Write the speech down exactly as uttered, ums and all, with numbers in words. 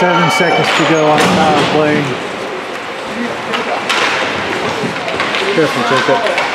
Seven seconds to go on the power play. Careful, Jacob.